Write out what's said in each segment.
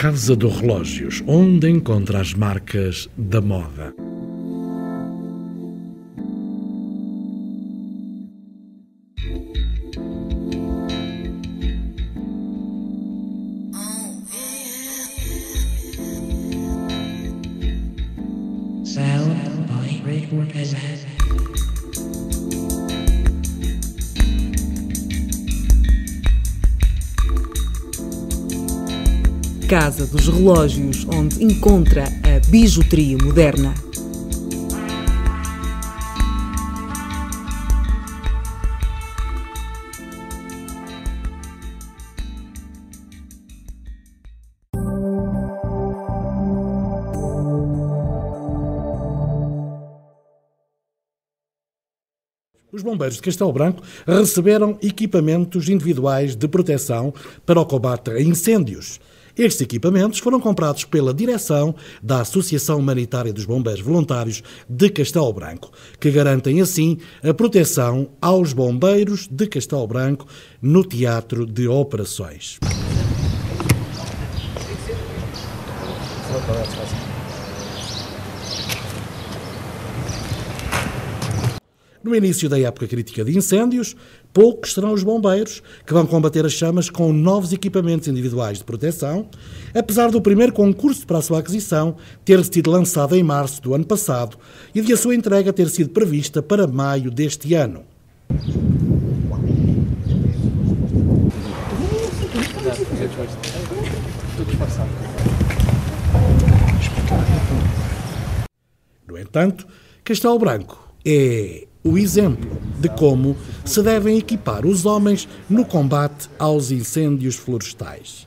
Casa dos Relógios, onde encontra as marcas da moda. Sound by Rick Morales. Casa dos Relógios, onde encontra a bijuteria moderna. Os bombeiros de Castelo Branco receberam equipamentos individuais de proteção para o combate a incêndios. Estes equipamentos foram comprados pela direção da Associação Humanitária dos Bombeiros Voluntários de Castelo Branco, que garantem assim a proteção aos bombeiros de Castelo Branco no teatro de operações. No início da época crítica de incêndios, poucos serão os bombeiros que vão combater as chamas com novos equipamentos individuais de proteção, apesar do primeiro concurso para a sua aquisição ter sido lançado em março do ano passado e de a sua entrega ter sido prevista para maio deste ano. No entanto, Castelo Branco é o exemplo de como se devem equipar os homens no combate aos incêndios florestais.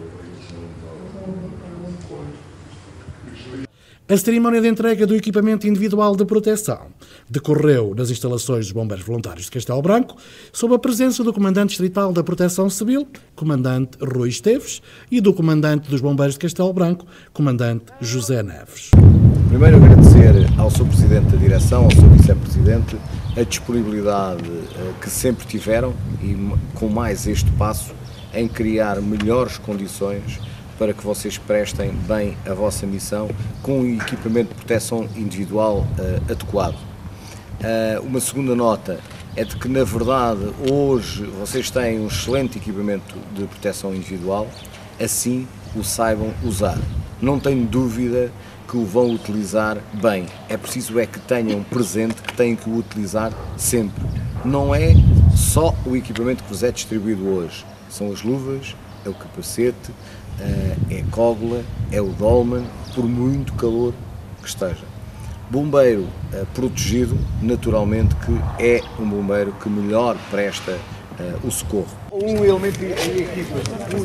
A cerimónia de entrega do equipamento individual de proteção decorreu nas instalações dos Bombeiros Voluntários de Castelo Branco, sob a presença do Comandante Distrital da Proteção Civil, Comandante Rui Esteves, e do Comandante dos Bombeiros de Castelo Branco, Comandante José Neves. Primeiro agradecer ao Sr. Presidente da Direção, ao Sr. Vice-Presidente, a disponibilidade que sempre tiveram e com mais este passo em criar melhores condições para que vocês prestem bem a vossa missão com um equipamento de proteção individual adequado. Uma segunda nota é de que, na verdade, hoje vocês têm um excelente equipamento de proteção individual, assim o saibam usar. Não tenho dúvida que o vão utilizar bem. É preciso que tenham presente que têm que o utilizar sempre. Não é só o equipamento que vos é distribuído hoje. São as luvas, é o capacete, é a cógula, é o dolman, por muito calor que esteja. Bombeiro protegido, naturalmente que é um bombeiro que melhor presta o socorro. Um elemento de equipa.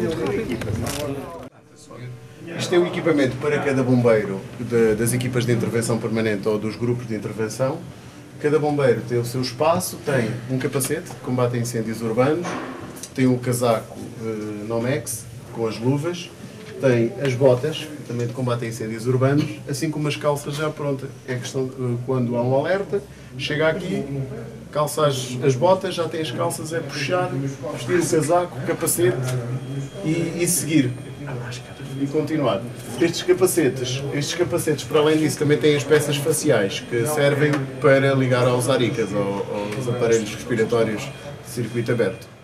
Isto é o equipamento para cada bombeiro das equipas de intervenção permanente ou dos grupos de intervenção. Cada bombeiro tem o seu espaço, tem um capacete de combate a incêndios urbanos, tem um casaco Nomex com as luvas, tem as botas também de combate a incêndios urbanos, assim como as calças já prontas. É questão de, quando há um alerta, chega aqui, calça as botas, já tem as calças, é puxar, vestir o casaco, o capacete e seguir. E continuar. Estes capacetes, para além disso, também têm as peças faciais que servem para ligar aos aricas, aos aparelhos respiratórios de circuito aberto.